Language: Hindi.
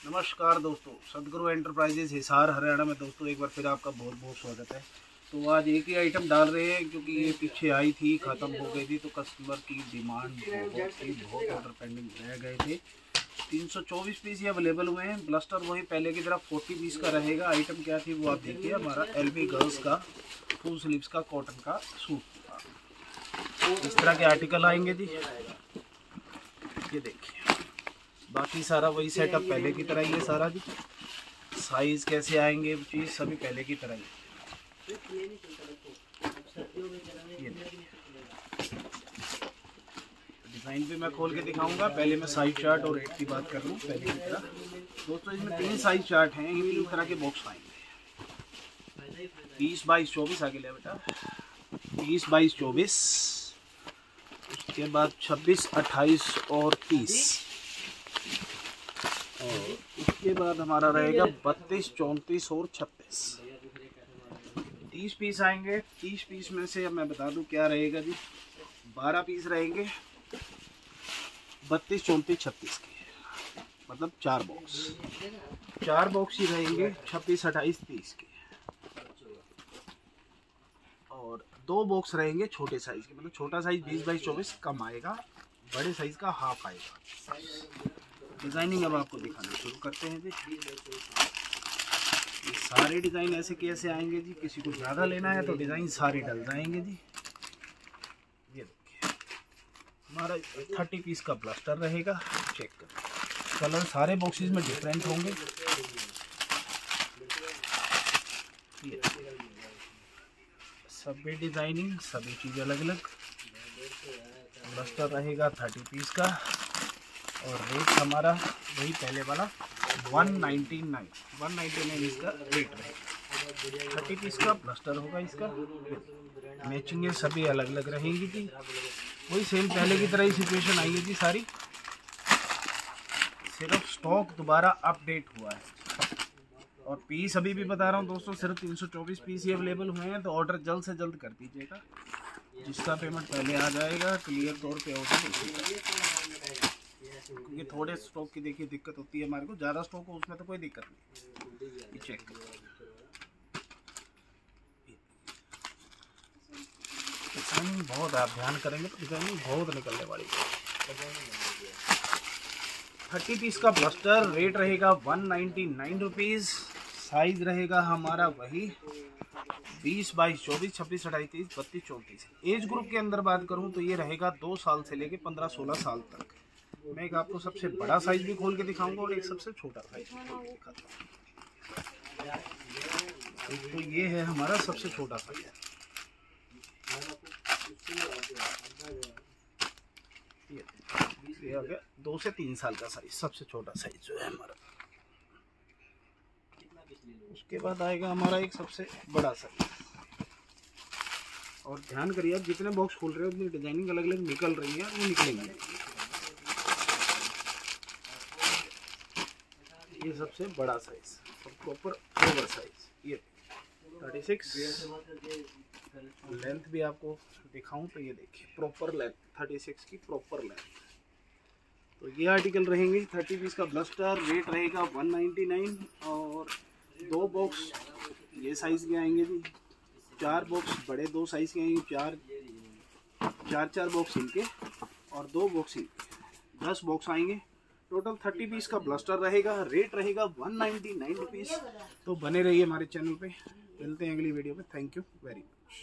नमस्कार दोस्तों, सदगुरु एंटरप्राइजेज हिसार हरियाणा में दोस्तों एक बार फिर आपका बहुत बहुत स्वागत है। तो आज एक ही आइटम डाल रहे हैं क्योंकि ये पीछे आई थी, ख़त्म हो गई थी, तो कस्टमर की डिमांड बहुत ऑर्डर पेंडिंग रह गए थे। 324 पीस ये अवेलेबल हुए हैं। ब्लस्टर वही पहले की तरह 40 पीस का रहेगा। आइटम क्या थी वो आप देखिए, हमारा LV गर्ल्स का फुल स्लीव्स का कॉटन का सूट। इस तरह के आर्टिकल आएंगे जी, ये देखिए। बाकी सारा वही सेटअप पहले की तरह ही है सारा जी। साइज कैसे आएंगे चीज़ सभी पहले की तरह ही। ये डिज़ाइन भी मैं खोल के दिखाऊंगा। पहले मैं साइज चार्ट और रेट की बात कर लूँ पहले की तरह। दोस्तों इसमें 3 साइज चार्ट हैं, ये 3 तरह के बॉक्स आएंगे। 20, 22, 24 आगे ले बेटा। 20, 22, 24, उसके बाद 26, 28 और 30, और उसके बाद हमारा रहेगा 32, 34 और 36। 30 पीस आएंगे। 30 पीस में से अब मैं बता दूं क्या रहेगा जी। 12 पीस रहेंगे 32, 34, 36 के, मतलब 4 बॉक्स ही रहेंगे 26, 28, 30 के, और 2 बॉक्स रहेंगे छोटे साइज के। मतलब छोटा साइज 20, 22, 24 कम आएगा, बड़े साइज का हाफ आएगा। डिज़ाइनिंग अब आपको दिखाना शुरू करते हैं जी। ये सारे डिज़ाइन ऐसे कैसे आएंगे जी। किसी को ज़्यादा लेना है तो डिज़ाइन सारे डल जाएंगे जी। ये देखिए हमारा 30 पीस का ब्लस्टर रहेगा। चेक करें, कलर सारे बॉक्सेस में डिफरेंट होंगे। ये सभी डिज़ाइनिंग, सभी चीज़ अलग अलग। ब्लस्टर रहेगा 30 पीस का, और रेट हमारा वही पहले वाला 199 इसका रेट रहेगा। 30 पीस का ब्लस्टर होगा इसका। मैचिंग सभी अलग अलग रहेंगी जी। वही सेम पहले की तरह ही सिचुएशन आई है जी सारी, सिर्फ स्टॉक दोबारा अपडेट हुआ है। और पीस अभी भी बता रहा हूँ दोस्तों, सिर्फ 324 पीस ही अवेलेबल हुए हैं। तो ऑर्डर जल्द से जल्द कर दीजिएगा। जिसका पेमेंट पहले आ जाएगा क्लियर तौर पे ऑर्डर, क्योंकि थोड़े स्टॉक की देखिए दिक्कत होती है हमारे को। ज़्यादा स्टॉक हो उसमें तो कोई दिक्कत नहीं। ये चेक डिज़ाइनिंग बहुत आप ध्यान करेंगे तो डिज़ाइनिंग बहुत निकलने वाली है। 30 पीस का ब्लस्टर रेट रहेगा 199 रुपीज़। साइज रहेगा हमारा वही 20, 22, 24, 26, 28, 30, 32, 34। एज ग्रुप के अंदर बात करूं तो ये रहेगा 2 साल से लेके 15, 16 साल तक। मैं एक आपको सबसे बड़ा साइज भी खोल के दिखाऊंगा और एक सबसे छोटा साइज भी खोल के दिखाता हूं। तो ये है हमारा सबसे छोटा साइज। ये आ गया 2 से 3 साल का साइज, सबसे छोटा साइज जो है हमारा। उसके बाद आएगा हमारा एक सबसे बड़ा साइज। और ध्यान करिए, आप जितने बॉक्स खोल रहे हो उतनी डिजाइनिंग अलग अलग निकल रही है, वो निकलेंगे। ये सबसे बड़ा साइज और प्रॉपर ओवर साइज। ये 36 लेंथ भी आपको दिखाऊं तो ये देखिए प्रॉपर लेंथ 36 की प्रॉपर लेंथ। तो ये आर्टिकल रहेंगे 30 पीस का ब्लस्टर। रेट रहेगा 199, और 2 बॉक्स ये साइज के आएंगे जी। 4 बॉक्स बड़े 2 साइज के आएंगे। 4 बॉक्स इनके और 2 बॉक्स इनके, 10 बॉक्स आएंगे। टोटल 30 पीस का ब्लस्टर रहेगा। रेट रहेगा 199 रुपीज़। तो बने रहिए हमारे चैनल पे। मिलते हैं अगली वीडियो में। Thank you very much.